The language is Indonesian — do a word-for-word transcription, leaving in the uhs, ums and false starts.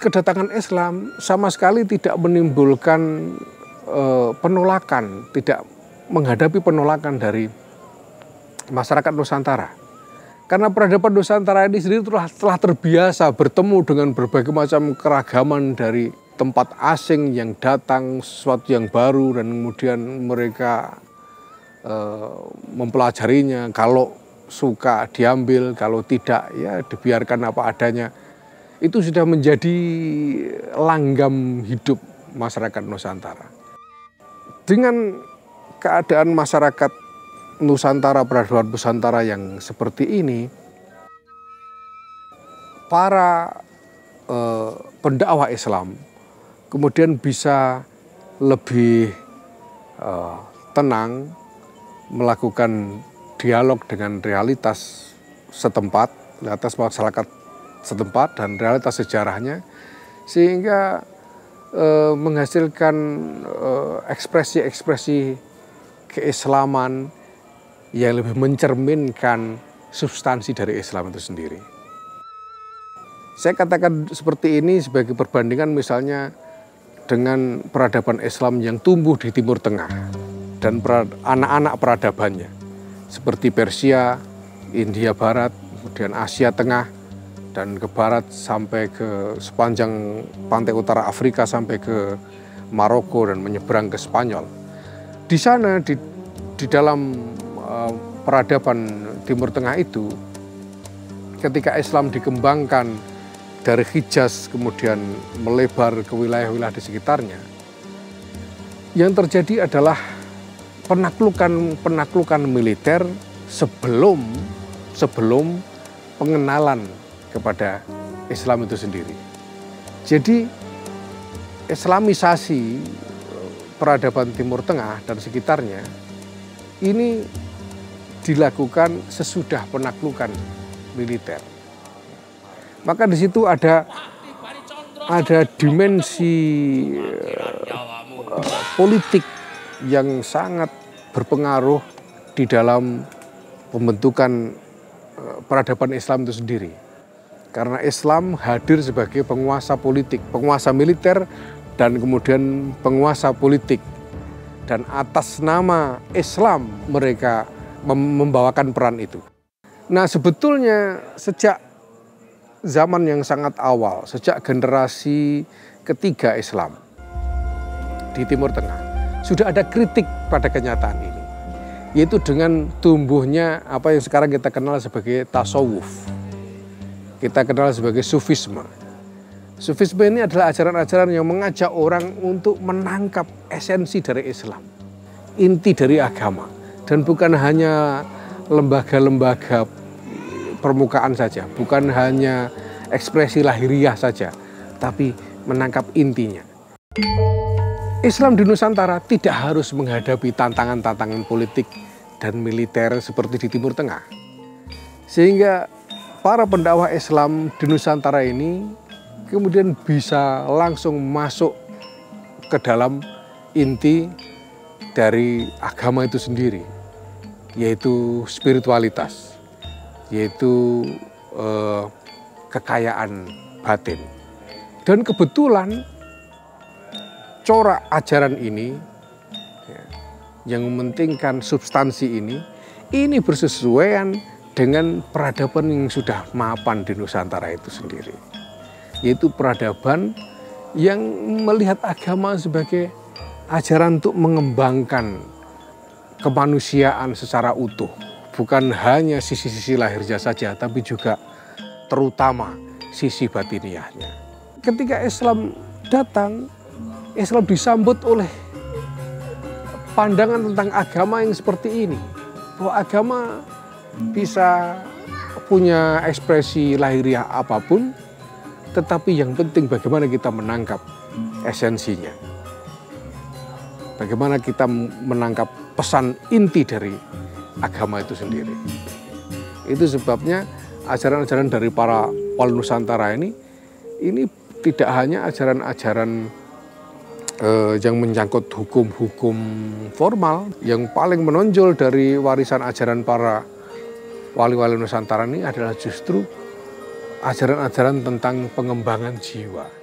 kedatangan Islam sama sekali tidak menimbulkan eh, penolakan, tidak menghadapi penolakan dari masyarakat Nusantara. Karena peradaban Nusantara ini sendiri telah, telah terbiasa bertemu dengan berbagai macam keragaman dari tempat asing yang datang, sesuatu yang baru, dan kemudian mereka eh, mempelajarinya. Kalau suka diambil, kalau tidak ya dibiarkan apa adanya. Itu sudah menjadi langgam hidup masyarakat Nusantara. Dengan keadaan masyarakat Nusantara, peradaban Nusantara yang seperti ini, para eh, pendakwah Islam kemudian bisa lebih eh, tenang melakukan dialog dengan realitas setempat, realitas masyarakat setempat dan realitas sejarahnya, sehingga eh, menghasilkan ekspresi-ekspresi eh, keislaman yang lebih mencerminkan substansi dari Islam itu sendiri. Saya katakan seperti ini sebagai perbandingan misalnya dengan peradaban Islam yang tumbuh di Timur Tengah dan anak-anak peradabannya seperti Persia, India Barat, kemudian Asia Tengah, dan ke barat sampai ke sepanjang pantai utara Afrika sampai ke Maroko dan menyeberang ke Spanyol. Di sana di, di dalam uh, peradaban Timur Tengah itu, ketika Islam dikembangkan dari Hijaz kemudian melebar ke wilayah-wilayah di sekitarnya, yang terjadi adalah penaklukan-penaklukan militer sebelum sebelum pengenalan kepada Islam itu sendiri. Jadi Islamisasi peradaban Timur Tengah dan sekitarnya ini dilakukan sesudah penaklukan militer. Maka di situ ada ada dimensi uh, politik yang sangat berpengaruh di dalam pembentukan uh, peradaban Islam itu sendiri. Karena Islam hadir sebagai penguasa politik, penguasa militer, dan kemudian penguasa politik. Dan atas nama Islam mereka membawakan peran itu. Nah, sebetulnya sejak zaman yang sangat awal, sejak generasi ketiga Islam di Timur Tengah, sudah ada kritik pada kenyataan ini. Yaitu dengan tumbuhnya apa yang sekarang kita kenal sebagai tasawuf. Kita kenal sebagai sufisme. Sufisme ini adalah ajaran-ajaran yang mengajak orang untuk menangkap esensi dari Islam, inti dari agama, dan bukan hanya lembaga-lembaga permukaan saja, bukan hanya ekspresi lahiriah saja, tapi menangkap intinya. Islam di Nusantara tidak harus menghadapi tantangan-tantangan politik dan militer seperti di Timur Tengah. Sehingga para pendakwah Islam di Nusantara ini kemudian bisa langsung masuk ke dalam inti dari agama itu sendiri, yaitu spiritualitas, yaitu eh, kekayaan batin. Dan kebetulan corak ajaran ini ya, yang mementingkan substansi ini, ini bersesuaian dengan peradaban yang sudah mapan di Nusantara itu sendiri. Yaitu peradaban yang melihat agama sebagai ajaran untuk mengembangkan kemanusiaan secara utuh. Bukan hanya sisi-sisi lahirnya saja, tapi juga terutama sisi batiniahnya. Ketika Islam datang, Islam disambut oleh pandangan tentang agama yang seperti ini. Bahwa agama bisa punya ekspresi lahiriah apapun, tetapi yang penting bagaimana kita menangkap esensinya. Bagaimana kita menangkap pesan inti dari agama itu sendiri. Itu sebabnya ajaran-ajaran dari para wali Nusantara ini, ini tidak hanya ajaran-ajaran eh, yang menyangkut hukum-hukum formal. Yang paling menonjol dari warisan ajaran para wali-wali Nusantara ini adalah justru ajaran-ajaran tentang pengembangan jiwa.